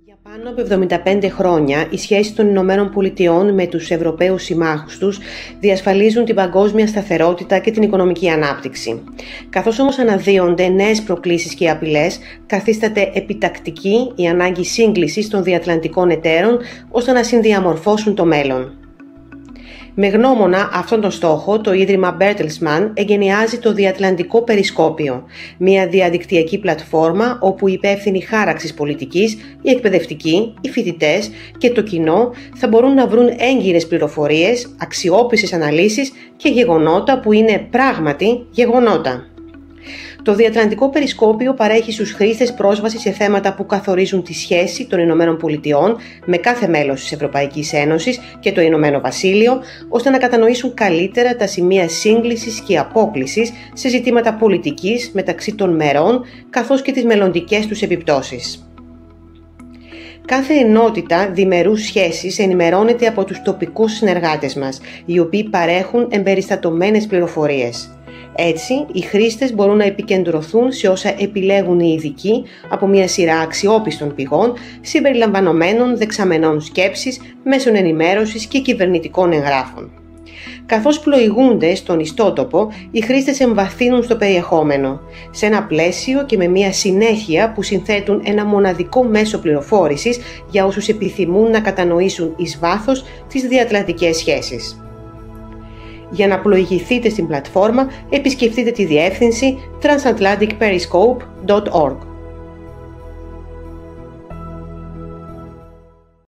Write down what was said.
Για πάνω από 75 χρόνια, οι σχέσεις των Ηνωμένων Πολιτειών με τους Ευρωπαίους συμμάχους τους διασφαλίζουν την παγκόσμια σταθερότητα και την οικονομική ανάπτυξη. Καθώς όμως αναδύονται νέες προκλήσεις και απειλές, καθίσταται επιτακτική η ανάγκη σύγκλησης των διατλαντικών εταίρων ώστε να συνδιαμορφώσουν το μέλλον. Με γνώμονα αυτόν τον στόχο, το Ίδρυμα Bertelsmann εγκαινιάζει το Διατλαντικό Περισκόπιο, μια διαδικτυακή πλατφόρμα όπου οι υπεύθυνοι χάραξης πολιτικής, οι εκπαιδευτικοί, οι φοιτητές και το κοινό θα μπορούν να βρουν έγκυρες πληροφορίες, αξιόπιστες αναλύσεις και γεγονότα που είναι πράγματι γεγονότα. Το Διατλαντικό Περισκόπιο παρέχει στους χρήστες πρόσβαση σε θέματα που καθορίζουν τη σχέση των Ηνωμένων Πολιτειών με κάθε μέλος της Ευρωπαϊκής Ένωσης και το Ηνωμένο Βασίλειο, ώστε να κατανοήσουν καλύτερα τα σημεία σύγκλησης και απόκλησης σε ζητήματα πολιτικής μεταξύ των μερών, καθώς και τις μελλοντικές τους επιπτώσεις. Κάθε ενότητα διμερούς σχέσης ενημερώνεται από τους τοπικούς συνεργάτες μας, οι οποίοι παρέχουν εμπεριστατωμένες πληροφορίες. Έτσι, οι χρήστες μπορούν να επικεντρωθούν σε όσα επιλέγουν οι ειδικοί από μια σειρά αξιόπιστων πηγών, συμπεριλαμβανομένων δεξαμενών σκέψης, μέσων ενημέρωσης και κυβερνητικών εγγράφων. Καθώς πλοηγούνται στον ιστότοπο, οι χρήστες εμβαθύνουν στο περιεχόμενο, σε ένα πλαίσιο και με μια συνέχεια που συνθέτουν ένα μοναδικό μέσο πληροφόρησης για όσους επιθυμούν να κατανοήσουν εις βάθος τις διατλαντικές σχέσεις. Για να πλοηγηθείτε στην πλατφόρμα, επισκεφτείτε τη διεύθυνση transatlanticperiscope.org.